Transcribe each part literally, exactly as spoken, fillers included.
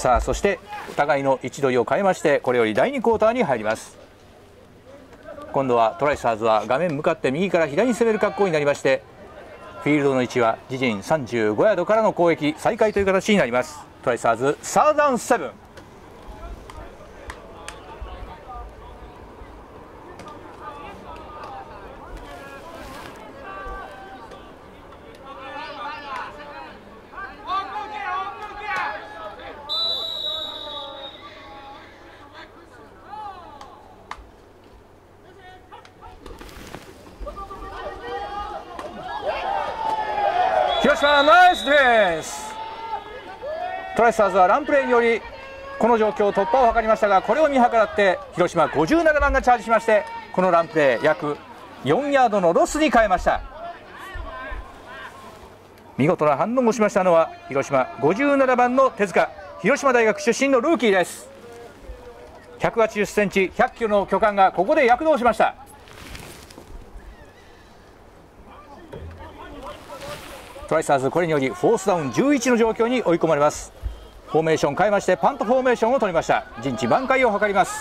さあそしてお互いの位置取りを変えまして、これよりだいにクォーターに入ります。今度はトライスターズは画面向かって右から左に攻める格好になりまして、フィールドの位置は自陣さんじゅうごヤードからの攻撃再開という形になります。トライスターズサードダウンセブン。広島ナイスディフェンス。トライスターズはランプレーによりこの状況突破を図りましたが、これを見計らって広島ごじゅうななばんがチャージしまして、このランプレー約よんヤードのロスに変えました。見事な反応をしましたのは広島ごじゅうななばんの手塚、広島大学出身のルーキーです。ひゃくはちじゅっセンチひゃっキロの巨漢がここで躍動しました。トライスターズこれによりフォースダウンじゅういちの状況に追い込まれます。フォーメーション変えましてパントフォーメーションを取りました。陣地挽回を図ります。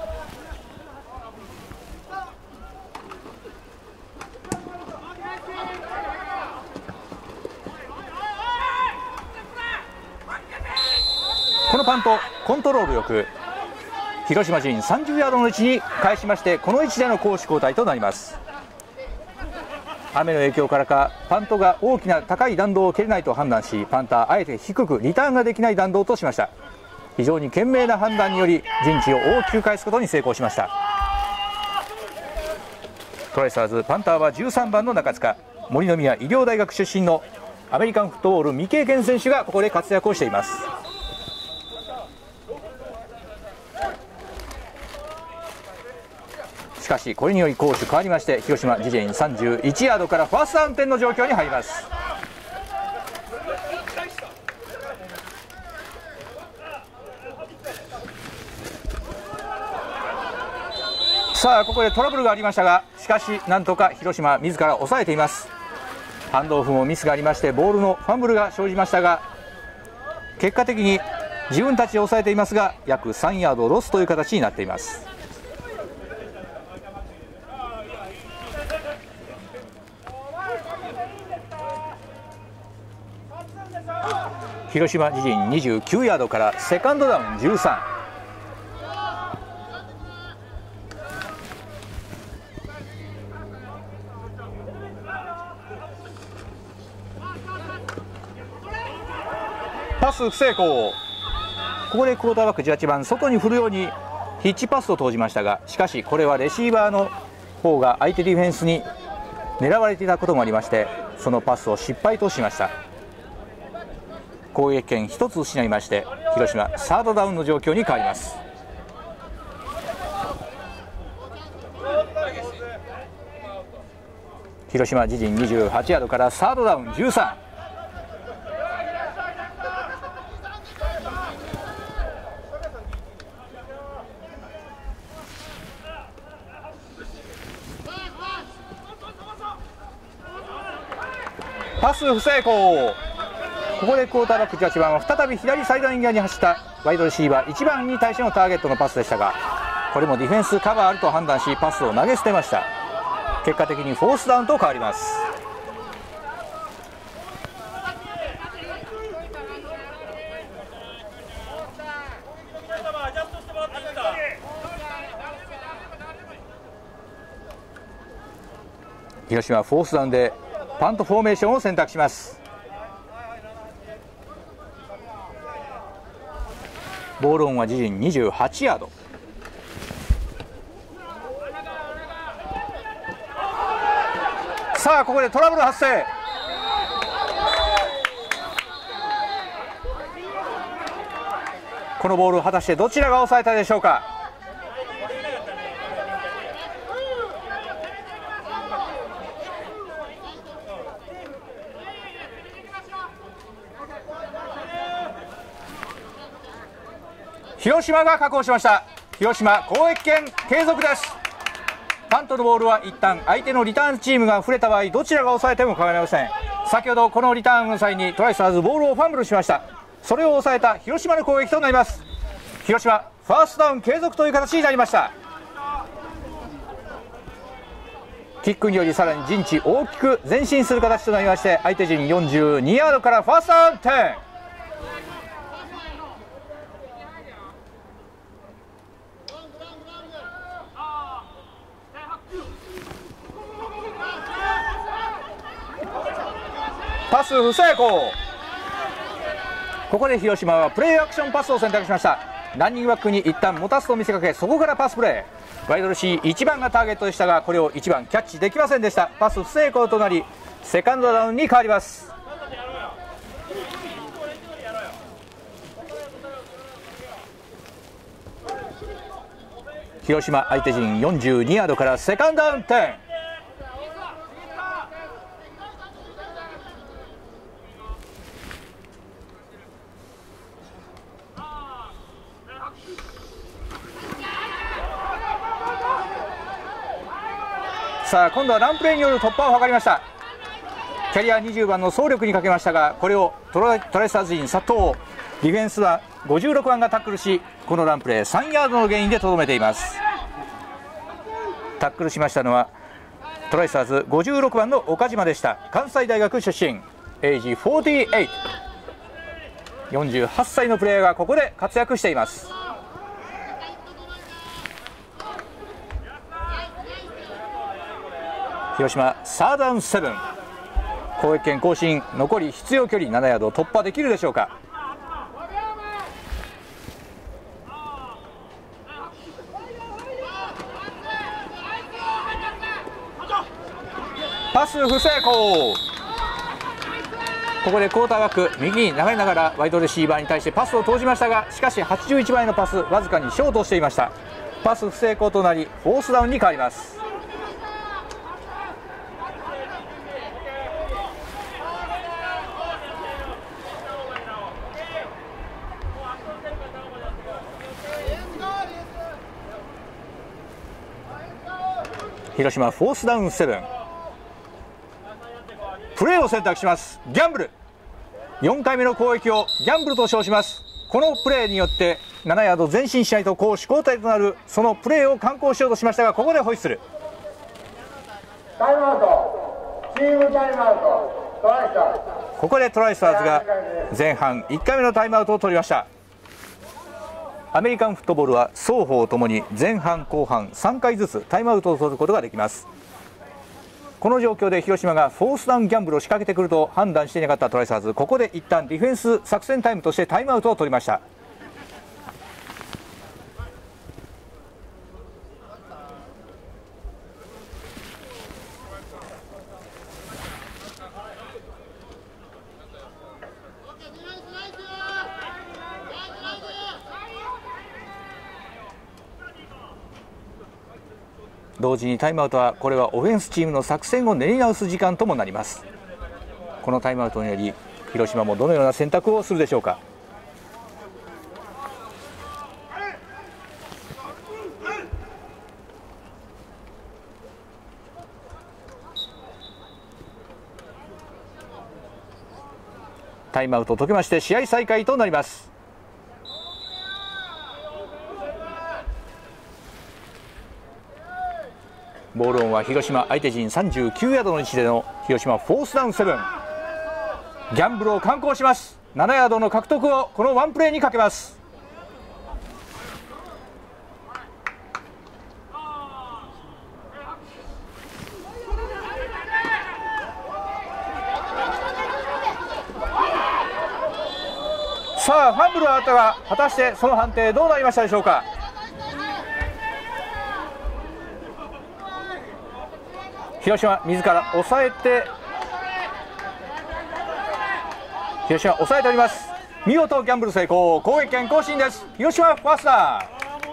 このパントコントロールよく広島陣さんじゅうヤードの位置に返しまして、この位置での攻守交代となります。雨の影響からかパントが大きな高い弾道を蹴れないと判断し、パンターあえて低くリターンができない弾道としました。非常に賢明な判断により陣地を大きく返すことに成功しました。トライスターズパンターはじゅうさんばんの中塚、森の宮医療大学出身のアメリカンフットボール未経験選手がここで活躍をしています。しかしこれにより攻守変わりまして、広島自陣さんじゅういちヤードからファーストダウン点の状況に入ります。さあここでトラブルがありましたが、しかしなんとか広島自ら抑えています。ハンドオフもミスがありましてボールのファンブルが生じましたが、結果的に自分たちで抑えていますが約さんヤードロスという形になっています。広島自陣にじゅうきゅうヤードからセカンドダウンじゅうさん。パス不成功。ここでクォーターバックじゅうはちばん外に振るようにヒッチパスを投じましたが、しかしこれはレシーバーの方が相手ディフェンスに狙われていたこともありまして、そのパスを失敗としました。攻撃権ひとつ失いまして広島サードダウンの状況に変わります。広島自陣にじゅうはちヤードからサードダウンじゅうさん。パス不成功。ここでクォーターバックじゅうはちばんは再び左サイドエンギに走ったワイドレシーバーいちばんに対してのターゲットのパスでしたが、これもディフェンスカバーあると判断しパスを投げ捨てました。結果的にフォースダウンと変わります。広島はフォースダウンでパントフォーメーションを選択します。ボールオンは自陣にじゅうはちヤード。さあここでトラブル発生。このボールを果たしてどちらが抑えたでしょうか。広島が確保しました。広島攻撃権継続です。パントのボールは一旦相手のリターンチームが触れた場合どちらが抑えても構いません。先ほどこのリターンの際にトライスターズボールをファンブルしました。そそれを抑えた広島の攻撃となります。広島ファーストダウン継続という形になりました。キックによりさらに陣地大きく前進する形となりまして、相手陣よんじゅうにヤードからファーストダウン点。パス不成功。ここで広島はプレーアクションパスを選択しました。ランニングバックに一旦持たすと見せかけ、そこからパスプレー。ワイドレシーいちばんがターゲットでしたが、これをいちばんキャッチできませんでした。パス不成功となりセカンドダウンに変わります。広島相手陣よんじゅうにヤードからセカンドダウン点。さあ今度はランプレーによる突破を図りました。キャリアにじゅうばんの総力にかけましたが、これをトラトライスターズ陣殺到。ディフェンスはごじゅうろくばんがタックルし、このランプレーさんヤードのゲインでとどめています。タックルしましたのはトライスターズごじゅうろくばんの岡島でした。関西大学出身、エイジよんじゅうはち。よんじゅうはっさいのプレーヤーがここで活躍しています。広島サードダウンセブン。攻撃権更新、残り必要距離ななヤード突破できるでしょうか。パス不成功。ここでクォーターバック右に流れながらワイドレシーバーに対してパスを投じましたが、しかしはちじゅういちばんへのパスわずかにショートしていました。パス不成功となりフォースダウンに変わります。広島フォースダウンセブン。プレーを選択します。ギャンブル。よんかいめの攻撃をギャンブルと称します。このプレーによってななヤード前進しないと攻守交代となる、そのプレーを敢行しようとしましたが、ここでホイッスル。 タイムアウト、チームタイムアウト、トライスターズ。 ここでトライスターズが前半いっかいめのタイムアウトを取りました。アメリカンフットボールは双方ともに前半後半さんかいずつタイムアウトを取ることができます。この状況で広島がフォースダウンギャンブルを仕掛けてくると判断していなかったトライスターズ、ここで一旦ディフェンス作戦タイムとしてタイムアウトを取りました。同時にタイムアウトは、これはオフェンスチームの作戦を練り直す時間ともなります。このタイムアウトにより広島もどのような選択をするでしょうか。タイムアウトを解けまして試合再開となります。ボールオンは広島相手陣さんじゅうきゅうヤードの位置での広島フォースダウンセブン。ギャンブルを敢行します。ななヤードの獲得をこのワンプレーにかけます。さあファンブルはあったが、果たしてその判定どうなりましたでしょうか。広島自ら抑えて、広島抑えております。見事ギャンブル成功、攻撃権更新です。広島ファースター。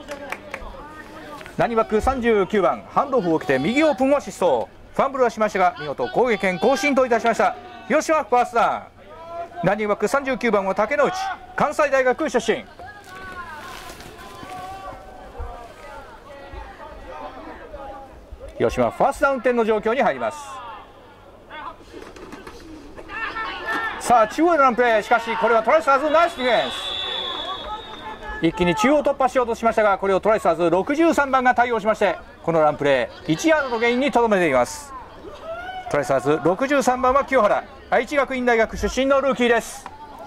ランニングバックさんじゅうきゅうばん、ハンドオフを受けて右オープンを疾走。ファンブルはしましたが見事攻撃権更新といたしました。広島ファースター。ランニングバックさんじゅうきゅうばんは竹之内、関西大学出身。広島ファーストダウン点の状況に入ります。 さあ中央へのランプレー、しかしこれはトライスターズナイスディフェンス。一気に中央突破しようとしましたが、これをトライスターズろくじゅうさんばんが対応しまして、このランプレーいちヤードのゲインにとどめています。トライスターズろくじゅうさんばんは清原、愛知学院大学出身のルーキーです。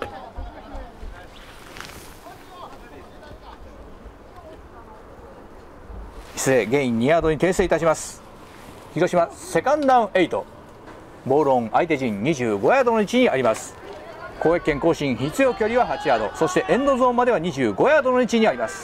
失礼、ゲインにヤードに訂正いたします。広島セカンドダウンはち、ボールオン相手陣にじゅうごヤードの位置にあります。攻撃権更新必要距離ははちヤード、そしてエンドゾーンまではにじゅうごヤードの位置にあります。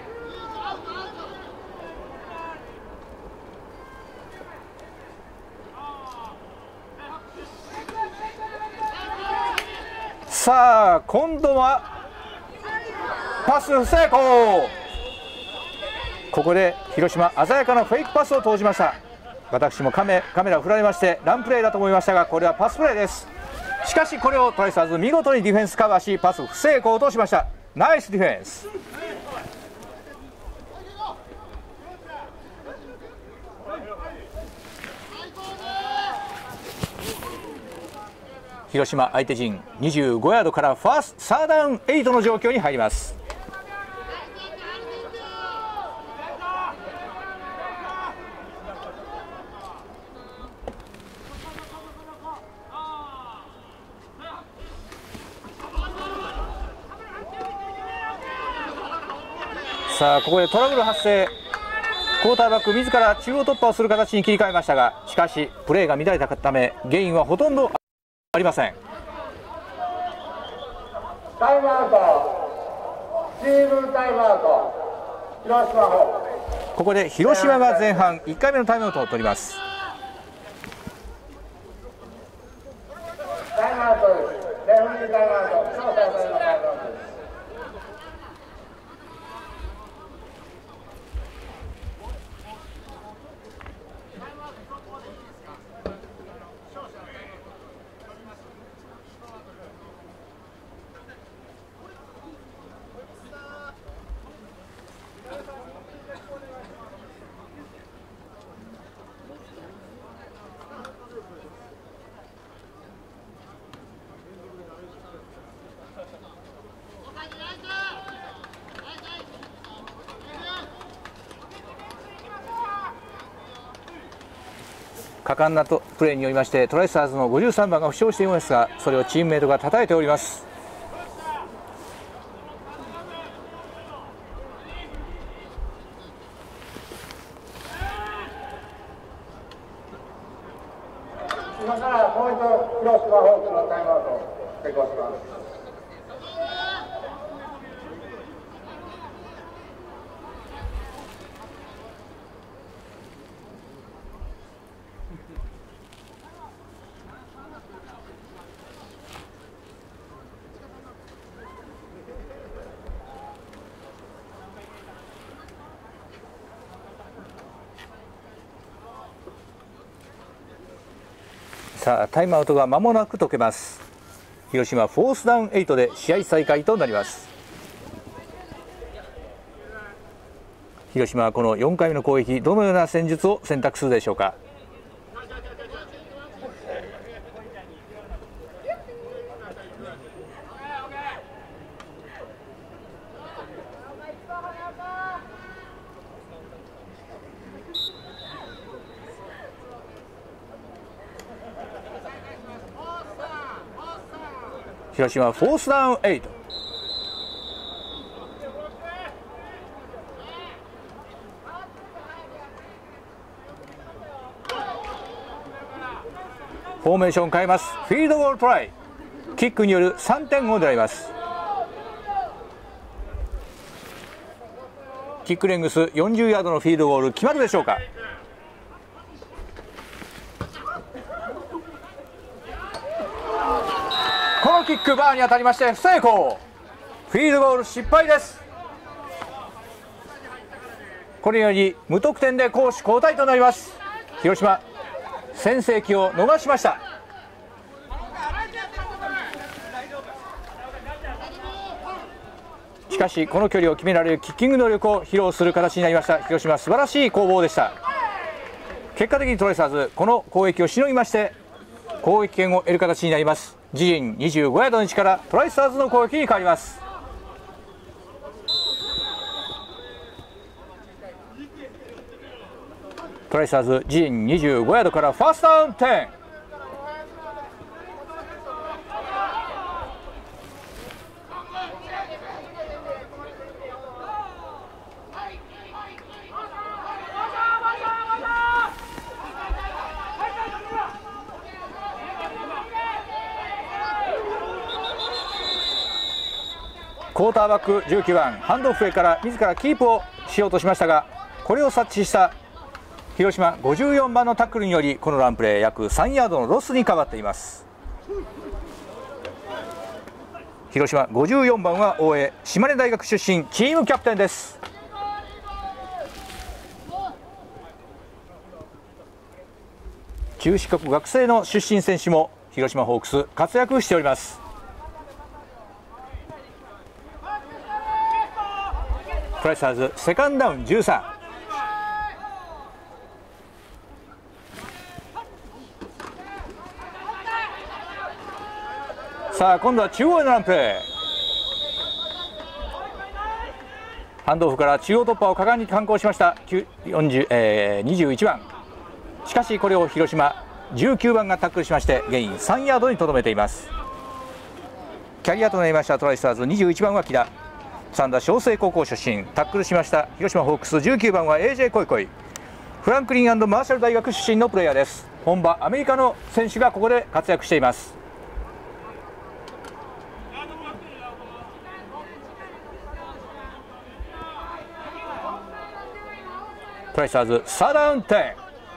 さあ今度はパス不成功。ここで広島鮮やかなフェイクパスを投じました。私もカメカメラを振られましてランプレーだと思いましたが、これはパスプレーです。しかしこれをトライスターズ見事にディフェンスカバーし、パス不成功としました。ナイスディフェンス。広島相手陣にじゅうごヤードからファーストサードダウンはちの状況に入ります。さあここでトラブル発生。クォーターバック自ら中央突破をする形に切り替えましたが、しかしプレーが乱れたためゲインはほとんどありません。 タイムアウト、チームタイムアウト、広島方。 ここで広島が前半いっかいめのタイムアウトを取ります。 タイムアウトです。レフェリータイムアウト、勝者のタイムアウトです。 果敢なとプレーによりましてトライスターズのごじゅうさんばんが負傷していますが、それをチームメートが叩いております。 今からもう一度広島ホークのタイムアウトを成功します。 さあタイムアウトが間もなく解けます。広島フォースダウンはちで試合再開となります。広島はこのよんかいめの攻撃、どのような戦術を選択するでしょうか。広島フォースダウンはち。フォーメーション変えます。フィールドゴールトライ、キックによるさんてんを狙います。キックレングスよんじゅうヤードのフィールドゴール決まるでしょうか。このキックバーに当たりまして不成功。フィールドゴール失敗です。これより無得点で攻守交代となります。広島先制機を逃しました。しかしこの距離を決められるキッキング能力を披露する形になりました。広島素晴らしい攻防でした。結果的にトライスターズこの攻撃をしのぎまして攻撃権を得る形になります。 自陣にじゅうごヤードの位置からトライスターズの攻撃に変わります。トライスターズ自陣にじゅうごヤードからファーストダウンじゅう。クォーターバックじゅうきゅうばんハンドオフへから自らキープをしようとしましたが、これを察知した広島ごじゅうよんばんのタックルによりこのランプレー約さんヤードのロスに変わっています。広島ごじゅうよんばんは大江、島根大学出身、チームキャプテンです。中四国学生の出身選手も広島ホークス活躍しております。トライスターズセカンドダウンじゅうさん。さあ今度は中央へのランプレー。ハンドオフから中央突破を果敢に敢行しましたよんじゅう、えー、にじゅういちばん。しかしこれを広島じゅうきゅうばんがタックルしましてゲインさんヤードにとどめています。キャリアとなりましたトライスターズにじゅういちばんは木田、三田商成高校出身、タックルしました広島ホークスじゅうきゅうばんは エージェー コイコイ、フランクリン&マーシャル大学出身のプレイヤーです。本場アメリカの選手がここで活躍しています。トライスターズサードダウンじゅう。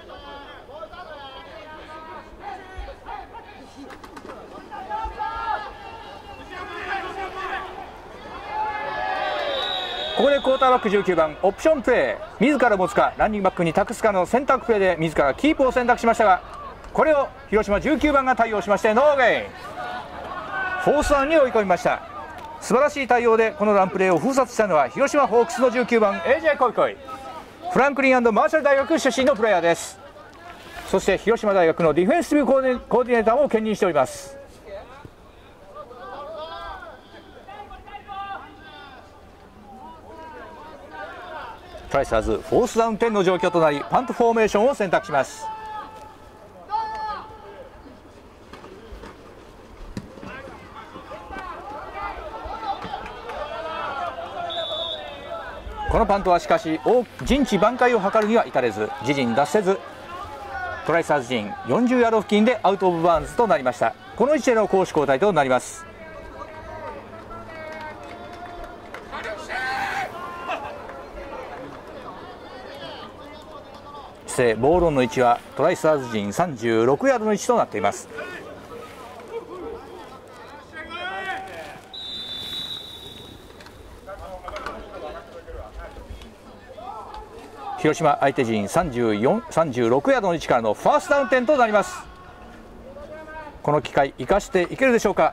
ここでクォーターバックじゅうきゅうばんオプションプレー、自ら持つかランニングバックに託すかの選択プレーで自らキープを選択しましたが、これを広島じゅうきゅうばんが対応しましてノーゲイン、フォースダウンに追い込みました。素晴らしい対応でこのランプレーを封殺したのは広島ホークスのじゅうきゅうばん エージェー コイコイ、フランクリン&マーシャル大学出身のプレイヤーです。そして広島大学のディフェンシブコーディネーターも兼任しております。トライスターズフォースダウンじゅうの状況となりパントフォーメーションを選択します。このパントはしかし陣地挽回を図るには至れず自陣脱せず、トライスターズ陣よんじゅうヤード付近でアウトオブバーンズとなりました。この位置での攻守交代となります。失礼、ボールオンの位置はトライスターズ陣さんじゅうろくヤードの位置となっています。広島相手陣さんじゅうよん、さんじゅうろくヤードの位置からのファーストダウン点となります。この機会生かしていけるでしょうか。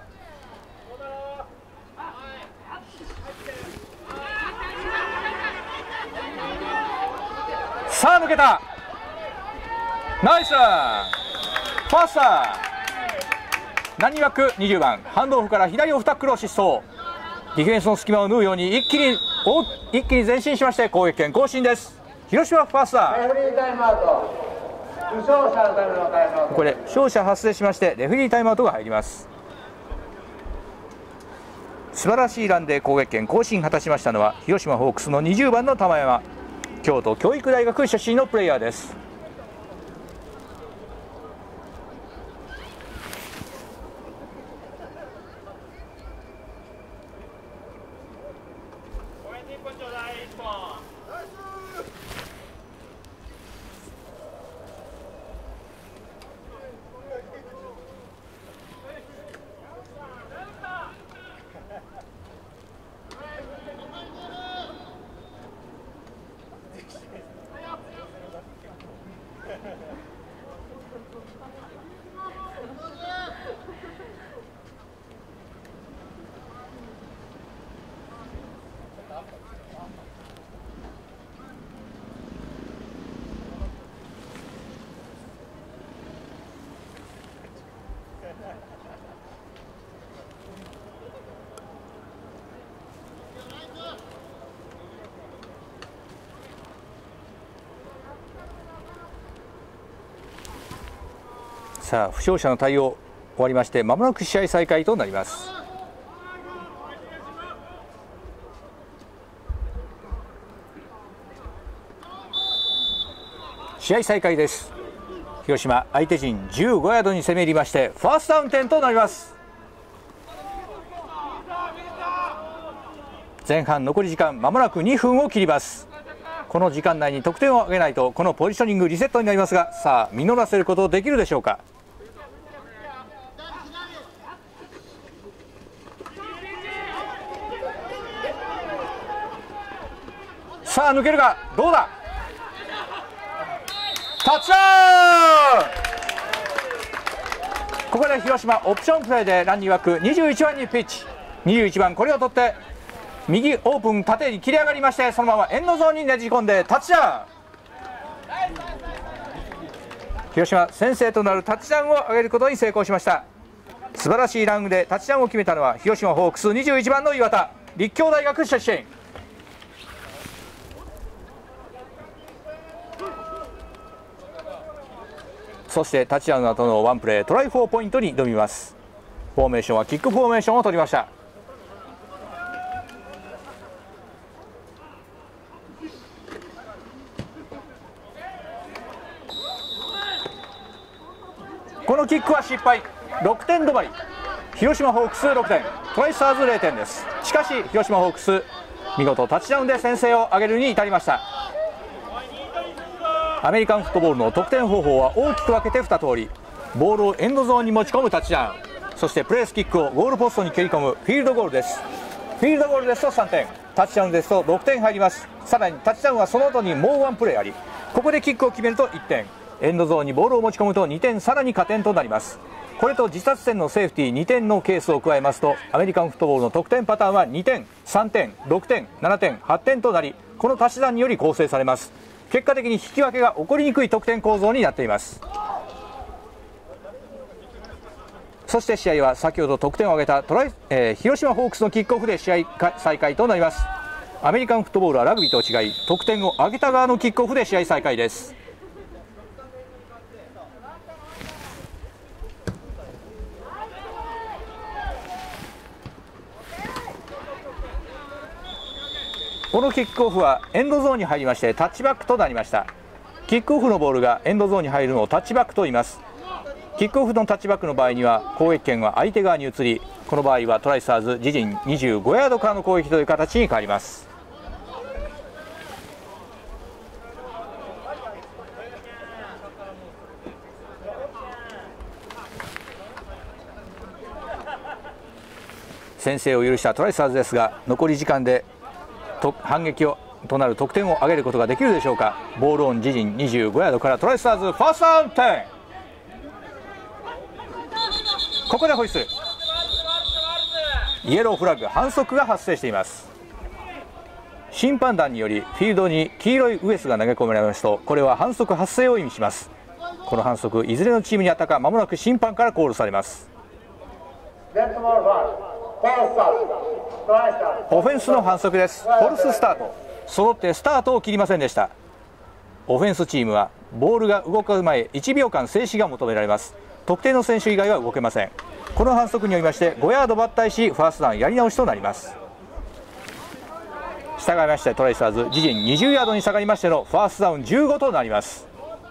さあ抜けた、ナイスラン、ファースターランニングバックにじゅうばんハンドオフから左オフタックルを疾走、ディフェンスの隙間を縫うように一気に一気に前進しまして攻撃権更新です。広島ファースター、 レフリータイムアウト、負傷者のためのタイムアウト、 これ負傷者発生しましてレフェリータイムアウトが入ります。素晴らしいランで攻撃権更新果たしましたのは広島ホークスのにじゅうばんの玉山、京都教育大学出身のプレイヤーです。 さあ負傷者の対応終わりまして、まもなく試合再開となります。試合再開です。広島相手陣じゅうごヤードに攻め入りまして、ファーストダウン点となります。前半残り時間まもなくにふんを切ります。この時間内に得点を挙げないとこのポジショニングリセットになりますが、さあ実らせることできるでしょうか。さあ抜けるか、どうだ、タッチダウン。ここで広島オプションプレーでランニングバックにじゅういちばんにピッチ、にじゅういちばんこれを取って右オープン縦に切り上がりまして、そのままエンドゾーンにねじ込んでタッチダウン。広島先制となるタッチダウンを上げることに成功しました。素晴らしいランでタッチダウンを決めたのは広島ホークスにじゅういちばんの岩田、立教大学出身。そしてタッチダウンの後のワンプレートライフォーポイントに挑みます。フォーメーションはキックフォーメーションを取りました。このキックは失敗、ろくてん止まり。広島ホークスろくてん、トライスターズれいてんです。しかし広島ホークス見事タッチダウンで先制を挙げるに至りました。アメリカンフットボールの得点方法は大きく分けてに通り、ボールをエンドゾーンに持ち込むタッチダウン、そしてプレースキックをゴールポストに蹴り込むフィールドゴールです。フィールドゴールですとさんてん、タッチダウンですとろくてん入ります。さらにタッチダウンはその後にもうワンプレーあり、ここでキックを決めるといってん、エンドゾーンにボールを持ち込むとにてん、さらに加点となります。これと自殺点のセーフティーにてんのケースを加えますと、アメリカンフットボールの得点パターンはにてん、さんてん、ろくてん、ななてん、はってんとなり、この足し算により構成されます。結果的に引き分けが起こりにくい得点構造になっています。そして試合は先ほど得点を挙げたトライ、えー、広島ホークスのキックオフで試合再開となります。アメリカンフットボールはラグビーと違い、得点を挙げた側のキックオフで試合再開です。このキックオフはエンドゾーンに入りましてタッチバックとなりました。キックオフのボールがエンドゾーンに入るのをタッチバックと言います。キックオフのタッチバックの場合には攻撃権は相手側に移り、この場合はトライスターズ自陣にじゅうごヤードからの攻撃という形に変わります。先制を許したトライスターズですが、残り時間で反撃をとなる得点を挙げることができるでしょうか。ボールオン自陣にじゅうごヤードからトライスターズファーストダウン点、ここでホイッスル、イエローフラッグ、反則が発生しています。審判団によりフィールドに黄色いウエスが投げ込まれますと、これは反則発生を意味します。この反則いずれのチームにあったか、まもなく審判からコールされます。オフェンスの反則です。フォルススタート、揃ってスタートを切りませんでした。オフェンスチームはボールが動く前いちびょうかん静止が求められます。特定の選手以外は動けません。この反則によりましてごヤード抜体し、ファーストダウンやり直しとなります。従いましてトライスターズ自陣にじゅうヤードに下がりましてのファーストダウンじゅうごとなります。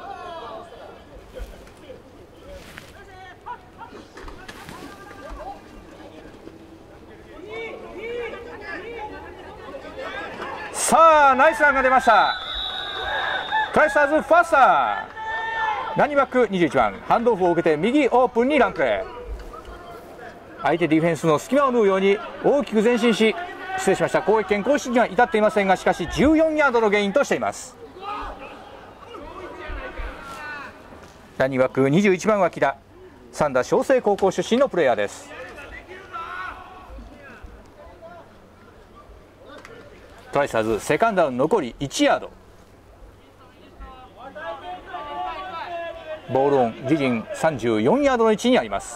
さあナイスランが出ました。トライスターズファースター、ランニングバックにじゅういちばん、ハンドオフを受けて右オープンにランプレー、相手ディフェンスの隙間を縫うように大きく前進し、失礼しました、攻撃権行使には至っていませんが、しかしじゅうよんヤードのゲインとしています。ランニングバックにじゅういちばんは木田、三田翔成高校出身のプレーヤーです。トライスターズセカンドダウン残りいちヤード、ボールオン自陣さんじゅうよんヤードの位置にあります。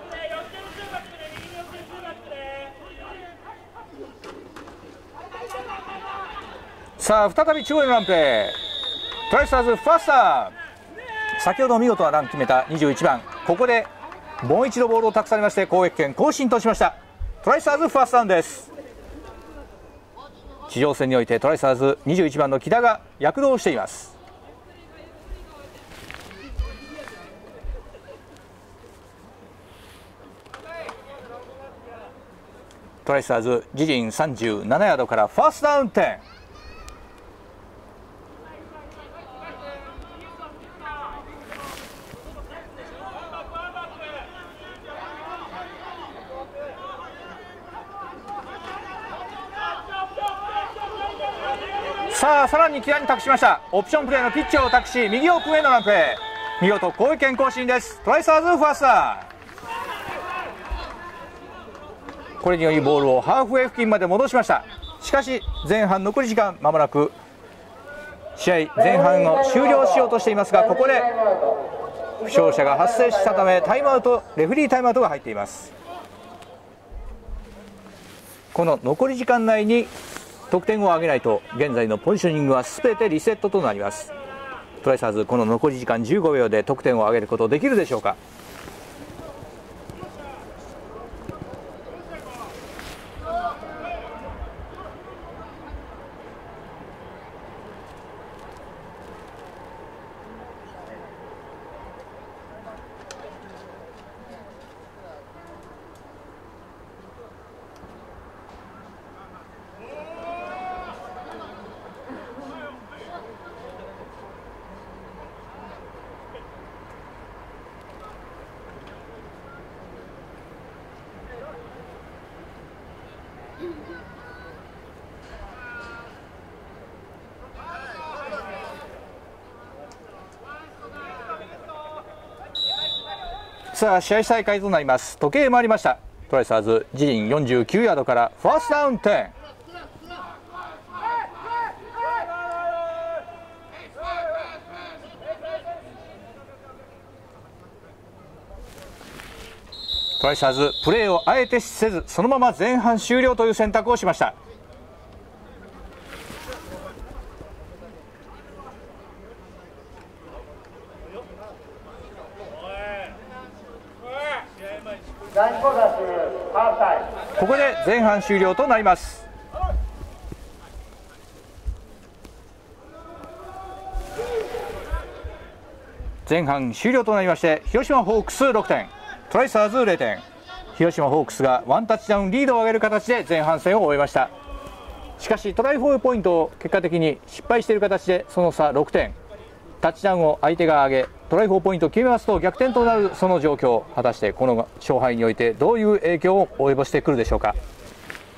さあ再び中央へのランプレー、トライスターズファースター、先ほど見事なラン決めたにじゅういちばんここでもう一度ボールを託されまして攻撃権更新としました。トライスターズファーストダウンです。地上戦においてトライスターズにじゅういちばんの木田が躍動しています。トライスターズ自陣さんじゅうななヤードからファーストダウン点。さあさらに木田に託しました。オプションプレーのピッチャーを託し右オープンへのランプレー、見事攻撃権更新です。トライスターズファーストダウン。これによりボールをハーフウェイ付近まで戻しました。しかし前半残り時間まもなく試合前半を終了しようとしていますが、ここで負傷者が発生したためタイムアウト、レフェリータイムアウトが入っています。この残り時間内に得点を挙げないと現在のポジショニングは全てリセットとなります。トライスターズこの残り時間じゅうごびょうで得点を挙げることできるでしょうか。さあ試合再開となります。時計回りました。トライスターズ自陣よんじゅうきゅうヤードからファーストダウン点。トライスターズプレーをあえてせずそのまま前半終了という選択をしました。ここで前半終了となります。前半終了となりまして広島ホークスろくてん、トライスターズれいてん。広島ホークスがワンタッチダウンリードを上げる形で前半戦を終えました。しかしトライフォールポイントを結果的に失敗している形でその差ろくてん、タッチダウンを相手が上げトライフォーポイントを決めますと逆転となるその状況、果たしてこの勝敗においてどういう影響を及ぼしてくるでしょうか。